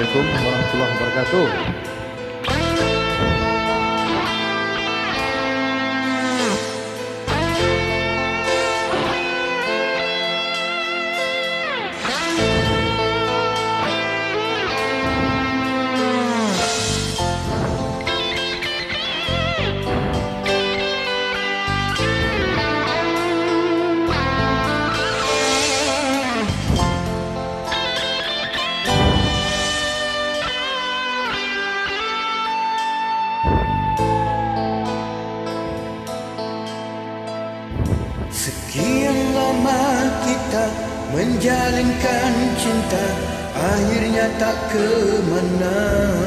Assalamualaikum warahmatullahi wabarakatuh. Sekian lama kita menjalinkan cinta, akhirnya tak kemana.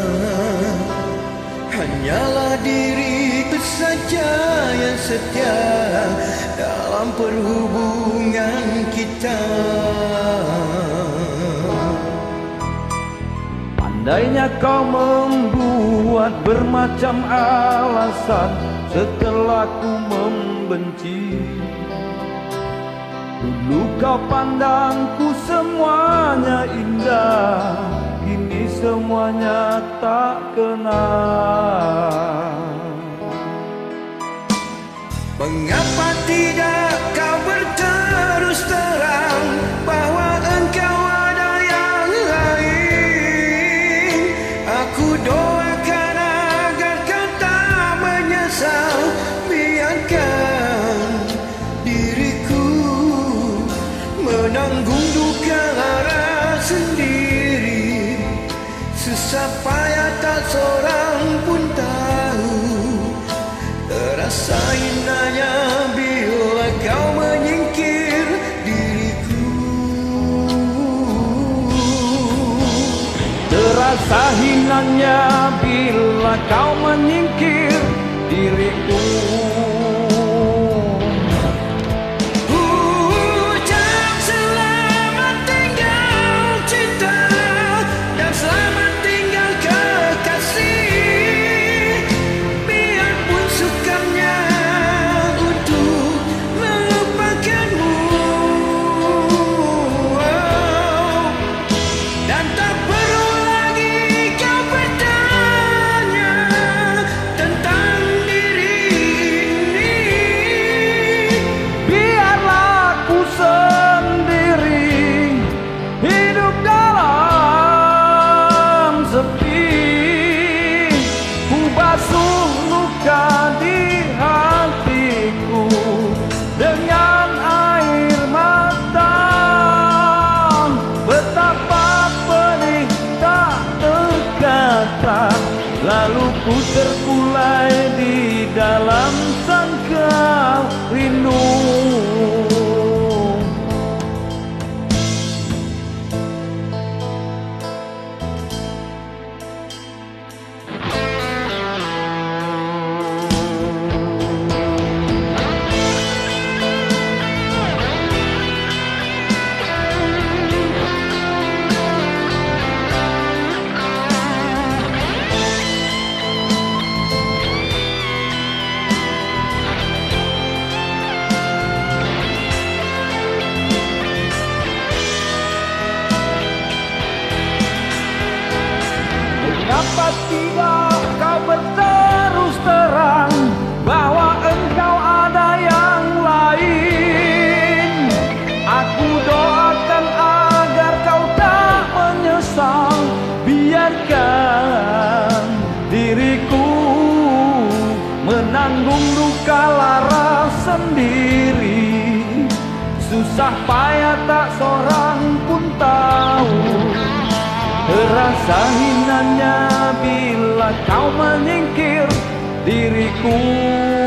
Hanyalah diriku saja yang setia dalam perhubungan kita. Pandainya kau membuat bermacam alasan setelah ku membenci. Dulu kau pandangku semuanya indah, kini semuanya tak kenal. Mengapa tidak kau berterus terang bahwa engkau ada yang lain? Aku doakan agar kau tak menyesal. Biarkan diriku menanggung duka lara sendiri. Susah payah tak seorang pun tahu. Terasa indahnya bila kau menyingkir diriku. Terasa hinanya bila kau menyingkir diriku. Lalu ku terkulai di dalam sangkar rindu. Mengapa tidak kau berterus terang bahwa engkau ada yang lain? Aku doakan agar kau tak menyesal. Biarkan diriku menanggung luka lara sendiri. Susah payah tak seorang pun tahu. Terasa hinanya bila kau menyingkir diriku.